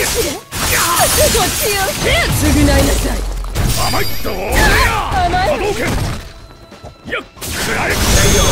こっちよ。償いなさい。 甘い。どうや。 甘い。 波動拳。やっくらえ。